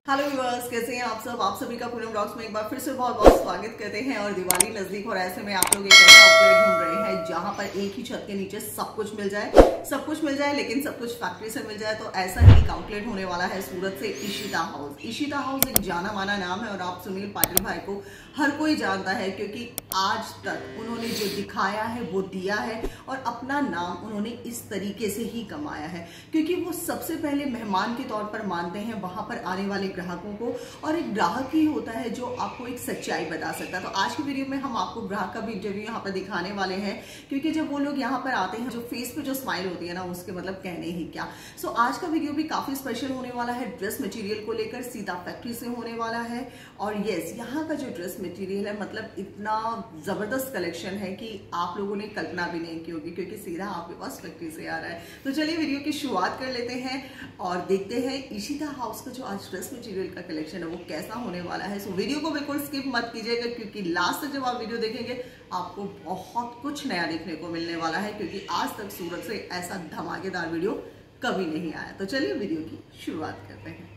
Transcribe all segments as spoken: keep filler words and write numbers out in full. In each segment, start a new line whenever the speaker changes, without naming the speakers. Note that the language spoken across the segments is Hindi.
हेलो व्यूअर्स, कैसे हैं आप सब। आप सभी का पूनम ब्लॉग्स में एक बार फिर से बहुत बहुत स्वागत करते हैं। और दिवाली नजदीक और ऐसे में आप लोग एक ऐसा आउटलेट ढूंढ रहे हैं जहां पर एक ही छत के नीचे सब कुछ मिल जाए सब कुछ मिल जाए लेकिन सब कुछ फैक्ट्री से मिल जाए। तो ऐसा ही एक आउटलेट होने वाला है सूरत से, इशिता हाउस। इशिता हाउस एक जाना माना नाम है और आप सुनील पाटिल भाई को हर कोई जानता है, क्योंकि आज तक उन्होंने जो दिखाया है वो दिया है और अपना नाम उन्होंने इस तरीके से ही कमाया है, क्योंकि वो सबसे पहले मेहमान के तौर पर मानते हैं वहां पर आने वाले ग्राहकों को। और एक ग्राहक ही होता है जो आपको एक सच्चाई बता सकता है। तो आज की वीडियो में हम आपको ग्राहक का भी इंटरव्यू यहाँ पर दिखाने वाले हैं, क्योंकि जब वो लोग यहाँ पर आते हैं जो फेस पे जो स्माइल होती है ना, उसके मतलब कहने ही क्या। सो so, आज का वीडियो भी काफी स्पेशल होने वाला है। ड्रेस मटेरियल को लेकर सीधा फैक्ट्री से होने वाला है। और यस, यहाँ का जो ड्रेस मटेरियल है मतलब इतना जबरदस्त कलेक्शन है कि आप लोगों ने कल्पना भी नहीं की होगी, क्योंकि सीधा आपके पास फैक्ट्री से आ रहा है। तो चलिए वीडियो की शुरुआत कर लेते हैं और देखते हैं इशिता हाउस का जो आज ड्रेस मटेरियल का कलेक्शन है वो कैसा होने वाला है। सो वीडियो को बिल्कुल स्किप मत कीजिएगा, क्योंकि लास्ट तक जब आप वीडियो देखेंगे आपको बहुत कुछ नया देखने को मिलने वाला है, क्योंकि आज तक सूरत से ऐसा धमाकेदार वीडियो कभी नहीं आया। तो चलिए वीडियो की शुरुआत करते हैं।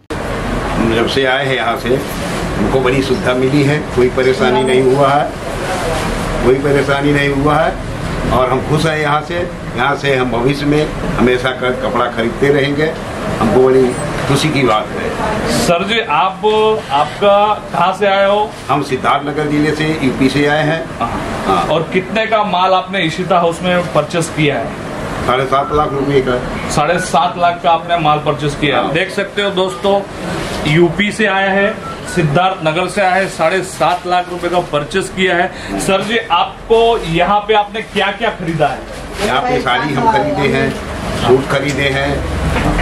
हम जब से आए हैं यहाँ से हमको बड़ी सुविधा मिली है, कोई परेशानी नहीं हुआ है, कोई परेशानी नहीं हुआ है और हम खुश हैं यहाँ से। यहाँ से हम भविष्य में हमेशा कर कपड़ा खरीदते रहेंगे, हमको बड़ी खुशी की बात है।
सर जी, आप आपका कहाँ से आए हो?
हम सिद्धार्थनगर जिले से यूपी से आए हैं। हाँ।
और कितने का माल आपने इशिता हाउस में परचेस किया है?
साढ़े सात लाख रुपए का।
साढ़े सात लाख का आपने माल परचेस किया है। देख सकते हो दोस्तों, यूपी से आया है, सिद्धार्थनगर से आया है, साढ़े सात लाख रुपए का परचेस किया है। सर जी, आपको यहाँ पे आपने क्या क्या खरीदा है?
यहाँ पे साड़ी हम खरीदे हैं, सूट खरीदे हैं,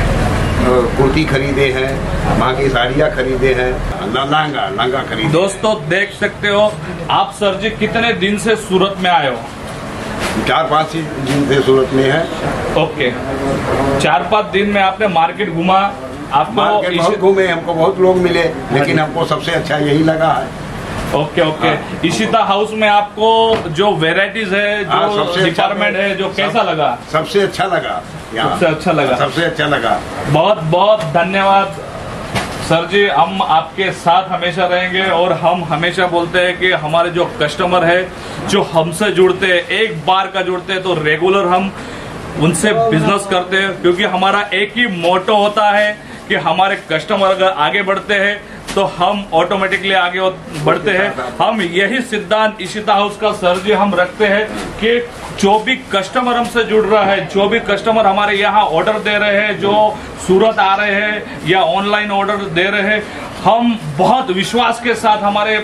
कुर्ती खरीदे हैं, वहाँ की साड़ियाँ खरीदे हैं, लहंगा लहंगा खरीदे।
दोस्तों देख सकते हो आप। सर जी, कितने दिन से सूरत में आए हो?
चार पाँच दिन से सूरत में है। ओके,
चार पाँच दिन में आपने मार्केट घुमा? आपको
मार्केट बहुत घूमे, हमको बहुत लोग मिले, लेकिन हमको सबसे अच्छा यही लगा है।
ओके ओके हाँ। इशिता हाउस में आपको जो वेराइटीज है, जो डिपार्टमेंट है, जो कैसा लगा?
सबसे अच्छा लगा।
सबसे अच्छा लगा
सबसे अच्छा लगा।
बहुत बहुत धन्यवाद सर जी। हम आपके साथ हमेशा रहेंगे और हम हमेशा बोलते हैं कि हमारे जो कस्टमर है, जो हमसे जुड़ते हैं, एक बार का जुड़ते हैं तो रेगुलर हम उनसे बिजनेस करते हैं, क्योंकि हमारा एक ही मोटो होता है कि हमारे कस्टमर अगर आगे बढ़ते हैं तो हम ऑटोमेटिकली आगे बढ़ते हैं। हम यही सिद्धांत इशिता हाउस का सर जी हम रखते हैं कि जो भी कस्टमर हमसे जुड़ रहा है, जो भी कस्टमर हमारे यहाँ ऑर्डर दे रहे हैं, जो सूरत आ रहे हैं या ऑनलाइन ऑर्डर दे रहे हैं, हम बहुत विश्वास के साथ हमारे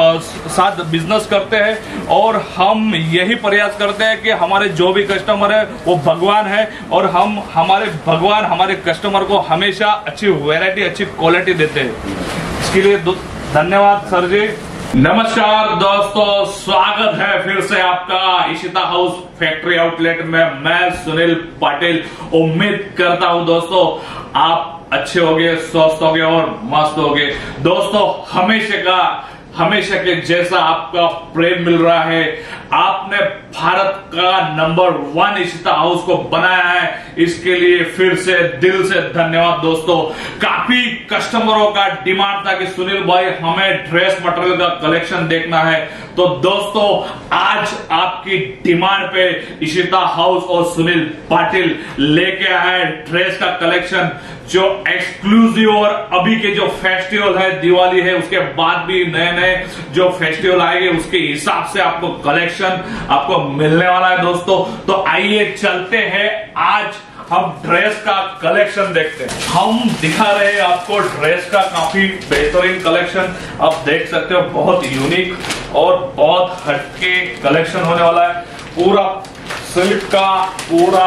साथ बिजनेस करते हैं और हम यही प्रयास करते हैं कि हमारे जो भी कस्टमर है वो भगवान है और हम हमारे भगवान हमारे कस्टमर को हमेशा अच्छी वैरायटी, अच्छी क्वालिटी देते हैं। इसके लिए धन्यवाद सर जी। नमस्कार दोस्तों, स्वागत है फिर से आपका इशिता हाउस फैक्ट्री आउटलेट में। मैं सुनील पाटिल। उम्मीद करता हूं दोस्तों आप अच्छे होंगे, स्वस्थ होंगे और मस्त होंगे। दोस्तों हमेशा का हमेशा के जैसा आपका प्रेम मिल रहा है। आपने भारत का नंबर वन इशिता हाउस को बनाया है, इसके लिए फिर से दिल से धन्यवाद दोस्तों। काफी कस्टमरों का डिमांड था कि सुनील भाई हमें ड्रेस मटेरियल का कलेक्शन देखना है, तो दोस्तों आज आपकी डिमांड पे इशिता हाउस और सुनील पाटिल लेके आए ड्रेस का कलेक्शन, जो एक्सक्लूसिव और अभी के जो फेस्टिवल है, दिवाली है, उसके बाद भी नए नए जो फेस्टिवल आएंगे उसके हिसाब से आपको कलेक्शन आपको मिलने वाला है दोस्तों। तो आइए चलते हैं, आज हम ड्रेस का कलेक्शन देखते हैं। हम दिखा रहे हैं आपको ड्रेस का काफी बेहतरीन कलेक्शन। आप देख सकते हो बहुत यूनिक और बहुत हटके कलेक्शन होने वाला है। पूरा सिल्क का पूरा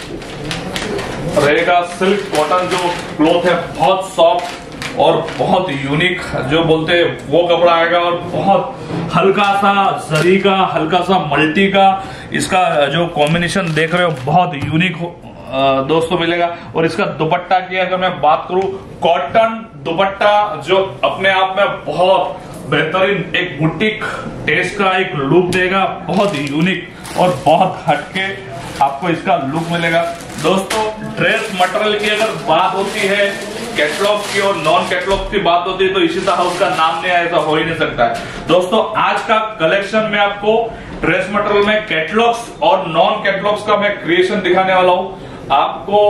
रहेगा, सिल्क कॉटन जो क्लॉथ है बहुत सॉफ्ट और बहुत यूनिक जो बोलते हैं वो कपड़ा आएगा और बहुत हल्का सा जरी का, हल्का सा मल्टी का इसका जो कॉम्बिनेशन देख रहे हो बहुत यूनिक दोस्तों मिलेगा। और इसका दुपट्टा की अगर मैं बात करूं, कॉटन दुपट्टा जो अपने आप में बहुत बेहतरीन एक बुटीक टेस्ट का एक लुक देगा, बहुत यूनिक और बहुत हटके आपको इसका लुक मिलेगा। दोस्तों ड्रेस मटेरियल की अगर बात होती है कैटलॉग की और नॉन कैटलॉग की बात होती है तो इशिता हाउस का नाम नहीं आया, ऐसा हो ही नहीं सकता है। दोस्तों आज का कलेक्शन में आपको ड्रेस मटेरियल में कैटलॉग्स और नॉन कैटलॉग्स का मैं क्रिएशन दिखाने वाला हूं। आपको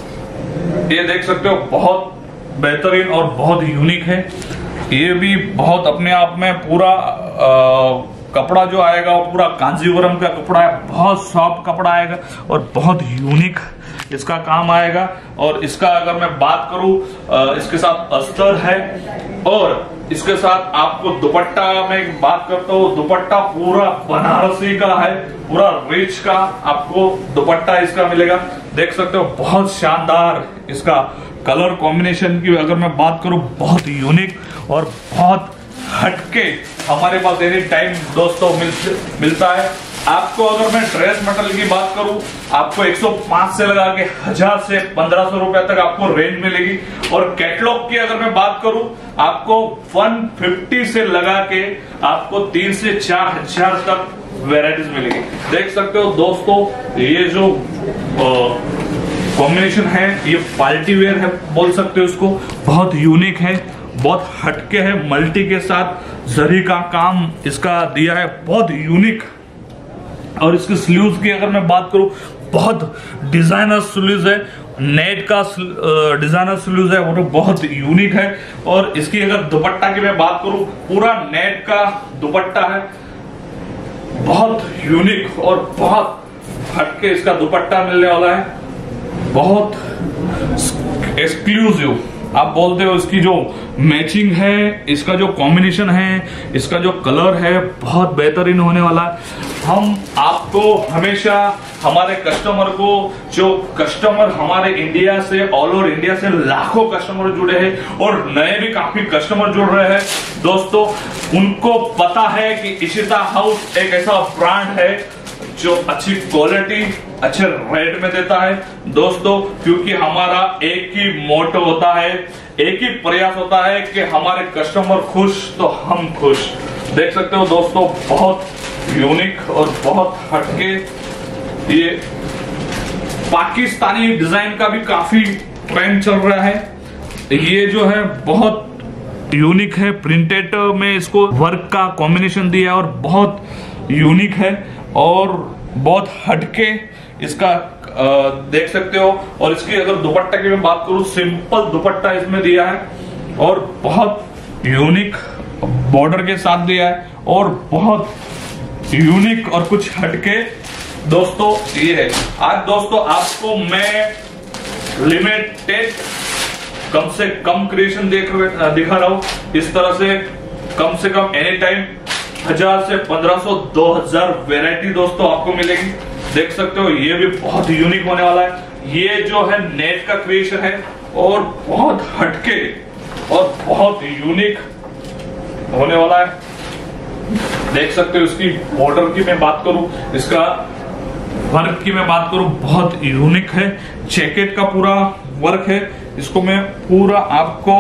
ये देख सकते हो बहुत बेहतरीन और बहुत यूनिक है। ये भी बहुत अपने आप में पूरा आ, कपड़ा जो आएगा वो पूरा कांजीवरम का कपड़ा है, बहुत सॉफ्ट कपड़ा आएगा और बहुत यूनिक इसका काम आएगा। और इसका अगर मैं बात करूं, इसके साथ अस्तर है और इसके साथ आपको दुपट्टा में बात करता हूं, दुपट्टा पूरा बनारसी का है, पूरा रिच का आपको दुपट्टा इसका मिलेगा। देख सकते हो बहुत शानदार इसका कलर कॉम्बिनेशन की अगर मैं बात करूं, बहुत यूनिक और बहुत हटके हमारे पास एनी टाइम दोस्तों मिल, मिलता है। आपको अगर मैं ड्रेस मटेरियल की बात करूं, आपको एक सौ पाँच से लगा के हजार से पंद्रह सौ रुपए तक आपको रेंज मिलेगी। और कैटलॉग की अगर मैं बात करूं, आपको एक सौ पचास से लगा के आपको तीन से चार हजार तक वेराइटीज मिलेगी। देख सकते हो दोस्तों, ये जो कॉम्बिनेशन है ये पार्टी वेयर है बोल सकते हो इसको, बहुत यूनिक है, बहुत हटके है, मल्टी के साथ जरी का काम इसका दिया है, बहुत यूनिक। और इसके स्लीव्स की अगर मैं बात करूं, बहुत डिजाइनर स्लीव्स है, नेट का डिजाइनर स्लीव्स है, वो तो बहुत यूनिक है। और इसकी अगर दुपट्टा की मैं बात करूं, पूरा नेट का दुपट्टा है, बहुत यूनिक और बहुत हटके इसका दुपट्टा मिलने वाला है, बहुत एक्सक्लूसिव आप बोलते हो। इसकी जो मैचिंग है, इसका जो कॉम्बिनेशन है, इसका जो कलर है, बहुत बेहतरीन होने वाला है। हम आपको हमेशा हमारे कस्टमर को, जो कस्टमर हमारे इंडिया से, ऑल ओवर इंडिया से लाखों कस्टमर जुड़े हैं और नए भी काफी कस्टमर जुड़ रहे हैं दोस्तों, उनको पता है कि इशिता हाउस एक ऐसा ब्रांड है जो अच्छी क्वालिटी अच्छे रेट में देता है दोस्तों। क्योंकि हमारा एक ही मोटो होता है, एक ही प्रयास होता है कि हमारे कस्टमर खुश तो हम खुश। देख सकते हो दोस्तों, बहुत यूनिक और बहुत हटके। ये पाकिस्तानी डिजाइन का भी काफी ट्रेंड चल रहा है। ये जो है बहुत यूनिक है, प्रिंटेड में इसको वर्क का कॉम्बिनेशन दिया है और बहुत यूनिक है और बहुत हटके इसका आ, देख सकते हो। और इसकी अगर दुपट्टा की मैं बात करूं, सिंपल दुपट्टा इसमें दिया है और बहुत यूनिक बॉर्डर के साथ दिया है और बहुत यूनिक और कुछ हटके दोस्तों ये है। आज दोस्तों आपको मैं लिमिटेड कम से कम क्रिएशन देख दिखा रहा हूं। इस तरह से कम से कम एनी टाइम हजार से पंद्रह सौ दो हजार वेराइटी दोस्तों आपको मिलेगी। देख सकते हो ये भी बहुत यूनिक होने वाला है। ये जो है नेट का क्रिएशन है और बहुत हटके और बहुत यूनिक होने वाला है। देख सकते हो इसकी बॉर्डर की मैं बात करूं, इसका वर्क की मैं बात करूं, बहुत यूनिक है। जैकेट का पूरा वर्क है, इसको मैं पूरा आपको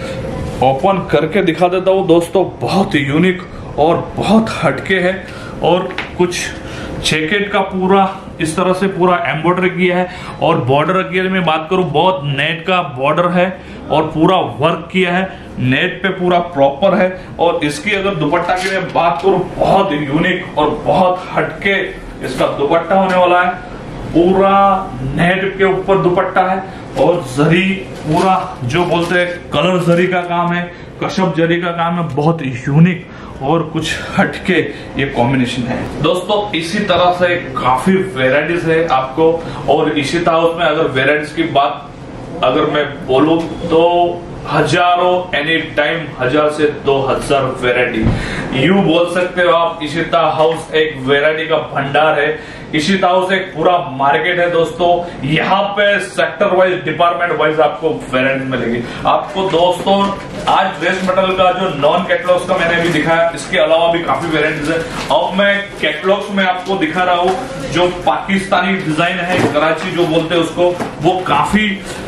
ओपन करके दिखा देता हूं दोस्तों, बहुत यूनिक और बहुत हटके है। और कुछ जैकेट का पूरा इस तरह से पूरा एम्ब्रॉयडरी किया है और बॉर्डर की मैं बात करूं, बहुत नेट का बॉर्डर है और पूरा वर्क किया है, नेट पे पूरा प्रॉपर है। और इसकी अगर दुपट्टा की मैं बात करूं, बहुत यूनिक और बहुत हटके इसका दुपट्टा होने वाला है। पूरा नेट के ऊपर दुपट्टा है और जरी पूरा जो बोलते हैं कलर जरी का काम है, कशब जरी का काम है, बहुत यूनिक और कुछ हटके ये कॉम्बिनेशन है दोस्तों। इसी तरह से काफी वेराइटीज है आपको। और इशिता हाउस में अगर वेराइटीज की बात अगर मैं बोलूं तो हजारों एनी टाइम हजार से दो हजार वेराइटी यू बोल सकते हो आप। इशिता हाउस एक वेराइटी का भंडार है। इशिता हाउस एक पूरा मार्केट है दोस्तों। यहाँ पे सेक्टर वाइज, डिपार्टमेंट वाइज आपको वेराइटी मिलेगी। आपको दोस्तों आज ड्रेस मटेरियल का जो नॉन कैटलॉग्स का मैंने अभी दिखाया, इसके अलावा भी काफी वेराइटीज है। अब मैं कैटलॉग्स में आपको दिखा रहा हूँ जो पाकिस्तानी डिजाइन है, कराची जो बोलते हैं उसको, वो काफी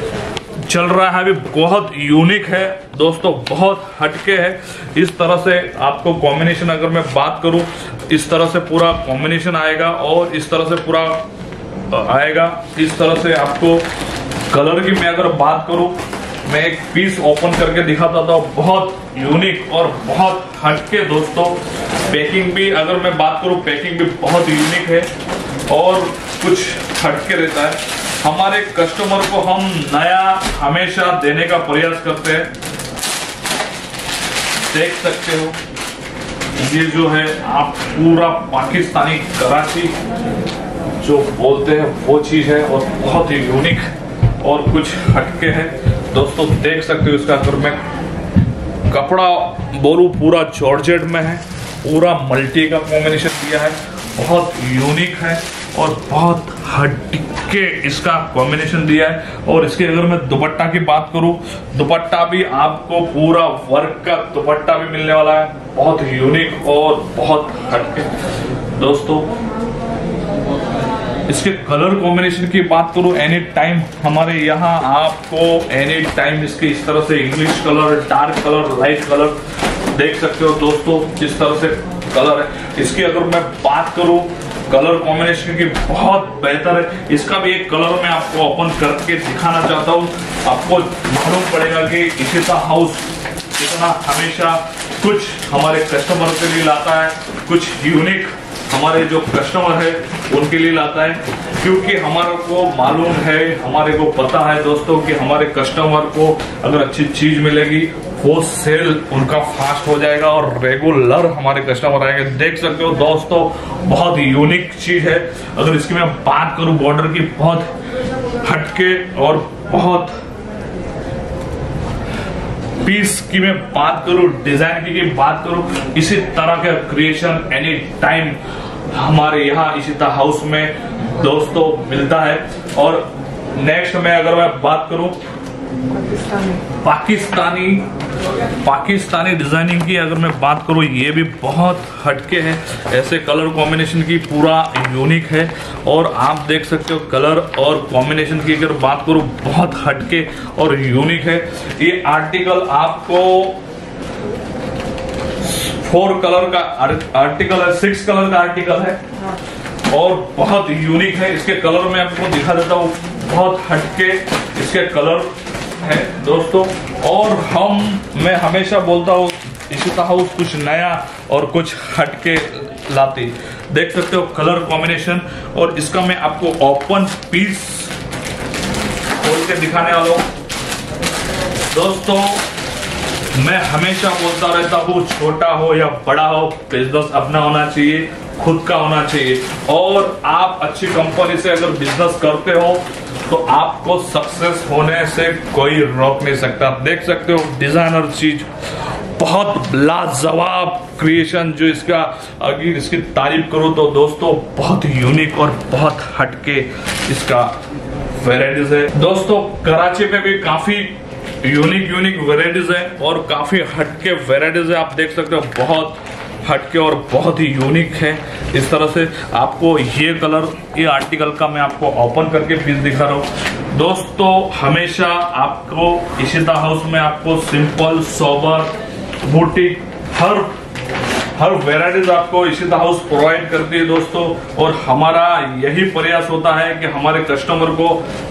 चल रहा है अभी, बहुत यूनिक है दोस्तों, बहुत हटके है। इस तरह से आपको कॉम्बिनेशन अगर मैं बात करूं, इस तरह से पूरा कॉम्बिनेशन आएगा और इस तरह से पूरा आएगा। इस तरह से आपको कलर की मैं अगर बात करूं, मैं एक पीस ओपन करके दिखाता था, बहुत यूनिक और बहुत हटके दोस्तों। पैकिंग भी अगर मैं बात करूं, पैकिंग भी बहुत यूनिक है और कुछ हटके रहता है। हमारे कस्टमर को हम नया हमेशा देने का प्रयास करते हैं। देख सकते हो ये जो है आप पूरा पाकिस्तानी कराची जो बोलते हैं वो चीज है और बहुत ही यूनिक और कुछ हटके है दोस्तों। देख सकते हो इसका अगर मैं कपड़ा बोलूं पूरा जॉर्जेट में है, पूरा मल्टी का कॉम्बिनेशन दिया है, बहुत यूनिक है और बहुत हटके इसका कॉम्बिनेशन दिया है। और इसके अगर मैं दुपट्टा की बात करूं, दुपट्टा भी आपको पूरा वर्क का दुपट्टा भी मिलने वाला है, बहुत यूनिक और बहुत हटके दोस्तों। इसके कलर कॉम्बिनेशन की बात करूं, एनी टाइम हमारे यहाँ आपको एनी टाइम इसके इस तरह से English colour, dark colour, light colour देख सकते हो दोस्तों, जिस तरह से कलर है। इसकी अगर मैं बात करूं कलर कॉम्बिनेशन की बहुत बेहतर है। इसका भी एक कलर मैं आपको ओपन करके दिखाना चाहता हूं, आपको मालूम पड़ेगा कि इशिता हाउस इतना हमेशा कुछ हमारे कस्टमर के लिए लाता है, कुछ यूनिक हमारे जो कस्टमर है उनके लिए लाता है, क्योंकि हमारे को मालूम है, हमारे को पता है दोस्तों कि हमारे कस्टमर को अगर अच्छी चीज मिलेगी वो सेल उनका फास्ट हो जाएगा और रेगुलर हमारे कस्टमर आएंगे। देख सकते हो दोस्तों बहुत यूनिक चीज है। अगर इसकी मैं बात करूं बॉर्डर की, बहुत हटके और बहुत पीस की मैं बात करूं, डिजाइन की, की बात करूं, इसी तरह का क्रिएशन एनी टाइम हमारे यहाँ इशिता हाउस में दोस्तों मिलता है। और नेक्स्ट में अगर मैं बात करूं पाकिस्तानी पाकिस्तानी डिजाइनिंग की अगर मैं बात करूं, ये भी बहुत हटके है, ऐसे कलर कॉम्बिनेशन की पूरा यूनिक है। और आप देख सकते हो कलर और कॉम्बिनेशन की अगर बात करूं बहुत हटके और यूनिक है। ये आर्टिकल आपको फोर कलर का आर्टिकल है, सिक्स कलर का आर्टिकल है और बहुत यूनिक है। इसके कलर में आपको दिखा देता हूँ, बहुत हटके इसके कलर है दोस्तों। और हम मैं हमेशा बोलता हूँ इशिता हाउस कुछ नया और कुछ हटके लाती। देख सकते हो कलर कॉम्बिनेशन। और इसका मैं आपको ओपन पीस खोल के दिखाने वाला हूँ दोस्तों। मैं हमेशा बोलता रहता हूँ छोटा हो या बड़ा हो, बिजनेस अपना होना चाहिए, खुद का होना चाहिए। और आप अच्छी कंपनी से अगर बिजनेस करते हो तो आपको सक्सेस होने से कोई रोक नहीं सकता। देख सकते हो डिजाइनर चीज, बहुत लाजवाब क्रिएशन जो इसका, अगर इसकी तारीफ करूं तो दोस्तों बहुत यूनिक और बहुत हटके इसका वेराइटीज है दोस्तों। कराची में भी काफी यूनिक यूनिक वेराइटीज है और काफी हटके वेराइटीज है। आप देख सकते हो बहुत हटके और बहुत ही यूनिक है। इस तरह से आपको ये कलर, ये आर्टिकल का मैं आपको ओपन करके पीस दिखा रहा हूँ दोस्तों। हमेशा आपको इशिता हाउस में आपको सिंपल, सोबर, बुटीक हर हर वेराइटीज आपको इशिता हाउस प्रोवाइड करती है दोस्तों। और हमारा यही प्रयास होता है कि हमारे कस्टमर को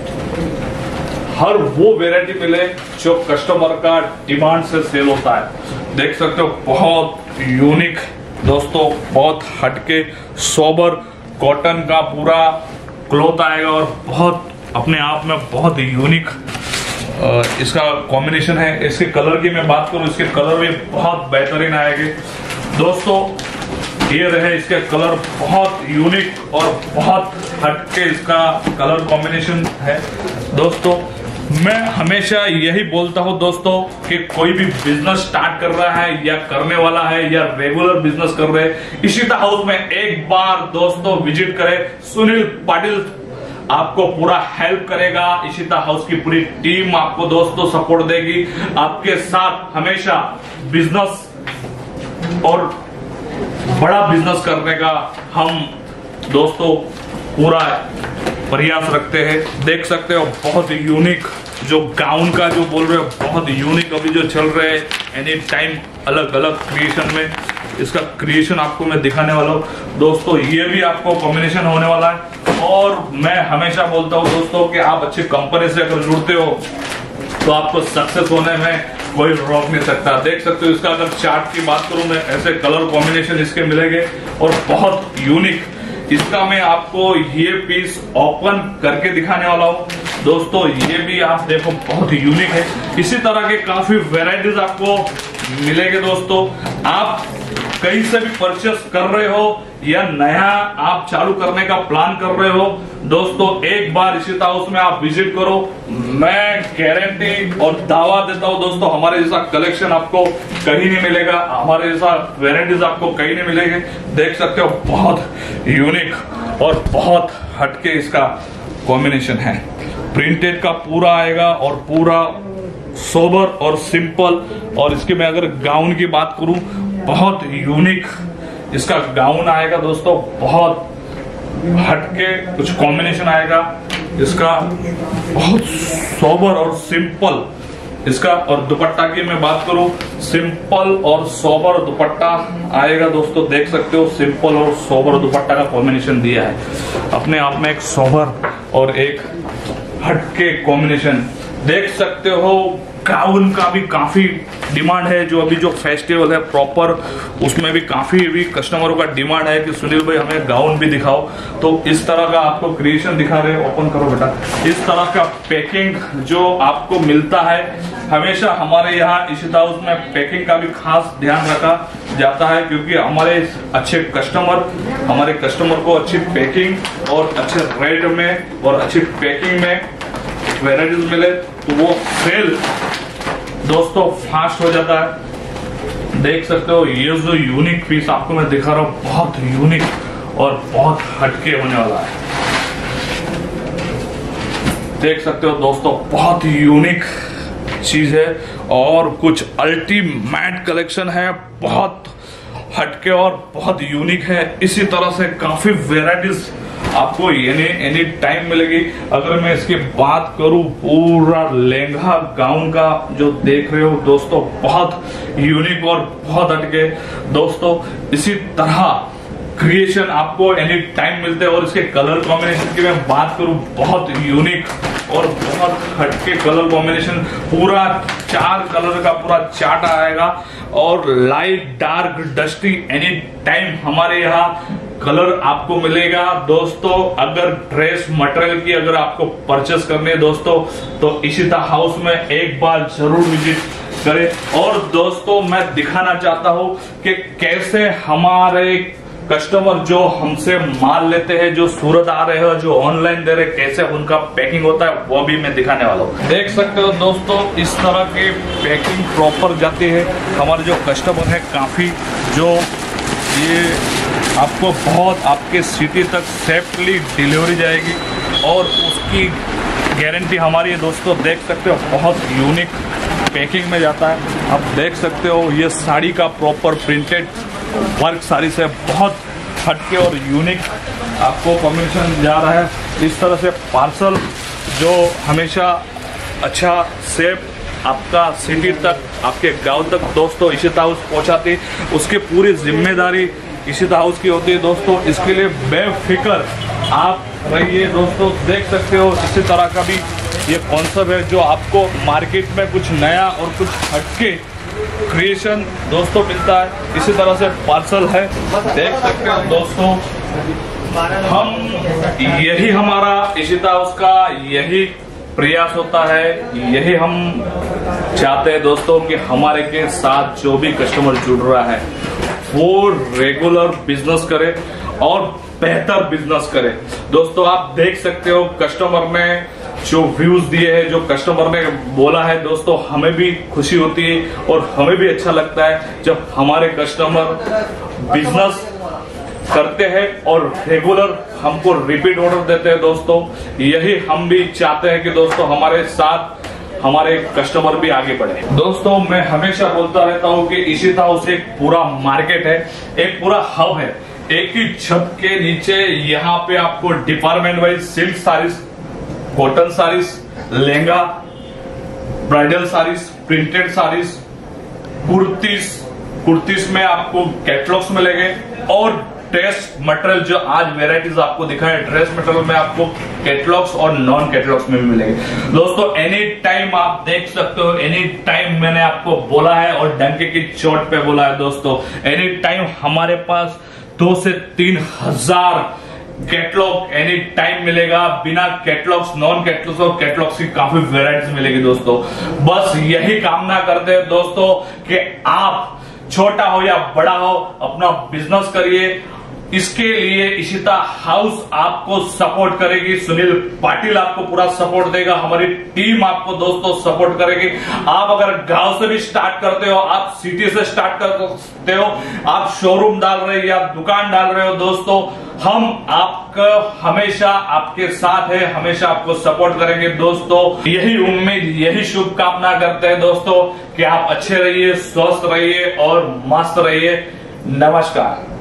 हर वो वेराइटी मिले जो कस्टमर का डिमांड से सेल होता है। देख सकते हो बहुत यूनिक दोस्तों, बहुत हटके सोबर कॉटन का पूरा क्लॉथ आएगा और बहुत अपने आप में बहुत यूनिक इसका कॉम्बिनेशन है। इसके कलर की मैं बात करूं, इसके कलर भी बहुत बेहतरीन आएंगे दोस्तों। ये रहे इसके कलर, बहुत यूनिक और बहुत हटके इसका कलर कॉम्बिनेशन है दोस्तों। मैं हमेशा यही बोलता हूं दोस्तों कि कोई भी बिजनेस स्टार्ट कर रहा है या करने वाला है या रेगुलर बिजनेस कर रहे हैं, इशिता हाउस में एक बार दोस्तों विजिट करें। सुनील पाटिल आपको पूरा हेल्प करेगा, इशिता हाउस की पूरी टीम आपको दोस्तों सपोर्ट देगी, आपके साथ हमेशा बिजनेस और बड़ा बिजनेस करने का हम दोस्तों पूरा प्रयास रखते हैं। देख सकते हो बहुत यूनिक जो गाउन का जो बोल रहे हो, बहुत यूनिक अभी जो चल रहे हैं एनी टाइम अलग अलग क्रिएशन में, इसका क्रिएशन आपको मैं दिखाने वाला हूँ दोस्तों। ये भी आपको कॉम्बिनेशन होने वाला है। और मैं हमेशा बोलता हूँ दोस्तों कि आप अच्छी कंपनी से अगर जुड़ते हो तो आपको सक्सेस होने में कोई रोक नहीं सकता। देख सकते हो इसका अगर चार्ट की बात करूं मैं, ऐसे कलर कॉम्बिनेशन इसके मिलेंगे और बहुत यूनिक। इसका मैं आपको ये पीस ओपन करके दिखाने वाला हूँ दोस्तों। ये भी आप देखो बहुत यूनिक है। इसी तरह के काफी वेराइटीज आपको मिलेंगे दोस्तों। आप कहीं से भी परचेस कर रहे हो या नया आप चालू करने का प्लान कर रहे हो दोस्तों, एक बार इशिता हाउस में आप विजिट करो। मैं गारंटी और दावा देता हूं दोस्तों, हमारे जैसा कलेक्शन आपको कहीं नहीं मिलेगा, हमारे जैसा वेराइटीज आपको कहीं नहीं मिलेंगे। देख सकते हो बहुत यूनिक और बहुत हटके इसका कॉम्बिनेशन है। प्रिंटेड का पूरा आएगा और पूरा सोबर और सिंपल। और इसके मैं अगर गाउन की बात करूं, बहुत यूनिक इसका गाउन आएगा दोस्तों, बहुत हटके कुछ कॉम्बिनेशन आएगा इसका, बहुत सोबर और सिंपल इसका। और दुपट्टा की मैं बात करूं, सिंपल और सोबर दुपट्टा आएगा दोस्तों। देख सकते हो सिंपल और सोबर दुपट्टा का कॉम्बिनेशन दिया है अपने आप में, एक सोबर और एक हटके कॉम्बिनेशन। देख सकते हो गाउन का भी काफी डिमांड है, जो अभी जो फेस्टिवल है प्रॉपर उसमें भी काफी भी कस्टमरों का डिमांड है कि सुनील भाई हमें गाउन भी दिखाओ। तो इस तरह का आपको क्रिएशन दिखा रहे हैं, ओपन करो बेटा। इस तरह का पैकिंग जो आपको मिलता है, हमेशा हमारे यहाँ इशिता हाउस में पैकिंग का भी खास ध्यान रखा जाता है, क्योंकि हमारे अच्छे कस्टमर हमारे कस्टमर को अच्छी पैकिंग और अच्छे रेट में और अच्छी पैकिंग में वेराइटीज मिले तो वो सेल दोस्तों फास्ट हो जाता है। देख सकते हो ये जो यूनिक पीस आपको मैं दिखा रहा हूं, बहुत यूनिक और बहुत हटके होने वाला है। देख सकते हो दोस्तों बहुत यूनिक चीज है और कुछ अल्टीमेट कलेक्शन है, बहुत हटके और बहुत यूनिक है। इसी तरह से काफी वेराइटीज आपको एनी एनी टाइम मिलेगी। अगर मैं इसकी बात करूं, पूरा लहंगा गाउन का जो देख रहे हो दोस्तों, बहुत यूनिक और बहुत हटके दोस्तों। इसी तरह क्रिएशन आपको एनी टाइम मिलते हैं। और इसके कलर कॉम्बिनेशन की मैं बात करूं, बहुत यूनिक और बहुत हटके कलर कॉम्बिनेशन। पूरा चार कलर का पूरा चार्ट आएगा और light dark dusty any time हमारे यहाँ कलर आपको मिलेगा दोस्तों। अगर ड्रेस मटेरियल की अगर आपको परचेस करनी है दोस्तों, तो इशिता हाउस में एक बार जरूर विजिट करें। और दोस्तों मैं दिखाना चाहता हूं कि कैसे हमारे कस्टमर जो हमसे माल लेते हैं, जो सूरत आ रहे हैं, जो ऑनलाइन दे रहे हैं, कैसे उनका पैकिंग होता है वो भी मैं दिखाने वाला हूँ। देख सकते हो दोस्तों इस तरह की पैकिंग प्रॉपर जाती है। हमारे जो कस्टमर है काफी, जो ये आपको बहुत आपके सिटी तक सेफली डिलीवरी जाएगी और उसकी गारंटी हमारी है दोस्तों। देख सकते हो बहुत यूनिक पैकिंग में जाता है। आप देख सकते हो ये साड़ी का प्रॉपर प्रिंटेड वर्क साड़ी से बहुत हटके और यूनिक आपको कॉम्बिनेशन जा रहा है। इस तरह से पार्सल जो हमेशा अच्छा सेफ आपका सिटी तक, आपके गांव तक दोस्तों इशिता हाउस पहुंचाती, उसकी पूरी जिम्मेदारी इशिता हाउस की होती है दोस्तों। इसके लिए बेफिक्र आप रहिए दोस्तों। देख सकते हो इसी तरह का भी ये कॉन्सेप्ट है जो आपको मार्केट में कुछ नया और कुछ हटके क्रिएशन दोस्तों मिलता है। इसी तरह से पार्सल है, देख सकते हो दोस्तों। हम यही हमारा इशिता हाउस का यही प्रयास होता है, यही हम चाहते हैं दोस्तों कि हमारे के साथ जो भी कस्टमर जुड़ रहा है वो रेगुलर बिजनेस करे और बेहतर बिजनेस करे दोस्तों। आप देख सकते हो कस्टमर ने जो व्यूज दिए हैं, जो कस्टमर ने बोला है दोस्तों, हमें भी खुशी होती है और हमें भी अच्छा लगता है जब हमारे कस्टमर बिजनेस करते हैं और रेगुलर हमको रिपीट ऑर्डर देते हैं दोस्तों। यही हम भी चाहते हैं कि दोस्तों हमारे साथ हमारे कस्टमर भी आगे बढ़े। दोस्तों मैं हमेशा बोलता रहता हूं कि इशिता हाउस एक पूरा मार्केट है, एक पूरा हब है। एक ही छत के नीचे यहाँ पे आपको department wise silk sarees, cotton sarees, lehenga, bridal sarees, printed sarees, kurtis, kurtis में आपको कैटलॉग्स मिलेंगे और ड्रेस मटेरियल जो आज वेराइटीज आपको दिखाए, ड्रेस मटेरियल में आपको कैटलॉग्स और नॉन कैटलॉग्स में भी मिलेंगे दोस्तों। एनी टाइम आप देख सकते हो, एनी टाइम मैंने आपको बोला है और डंके की चोट पे बोला है दोस्तों, एनी टाइम हमारे पास दो से तीन हजार कैटलॉग एनी टाइम मिलेगा। बिना कैटलॉग्स, नॉन कैटलॉग्स और कैटलॉग्स की काफी वेराइटीज मिलेगी दोस्तों। बस यही कामना करते हैं दोस्तों कि आप छोटा हो या बड़ा हो अपना बिजनेस करिए। इसके लिए इशिता हाउस आपको सपोर्ट करेगी, सुनील पाटिल आपको पूरा सपोर्ट देगा, हमारी टीम आपको दोस्तों सपोर्ट करेगी। आप अगर गांव से भी स्टार्ट करते हो, आप सिटी से स्टार्ट करते हो, आप शोरूम डाल रहे हो या दुकान डाल रहे हो दोस्तों, हम आपका हमेशा आपके साथ है, हमेशा आपको सपोर्ट करेंगे दोस्तों। यही उम्मीद, यही शुभकामना करते हैं दोस्तों कि आप अच्छे रहिए, स्वस्थ रहिए और मस्त रहिए। नमस्कार।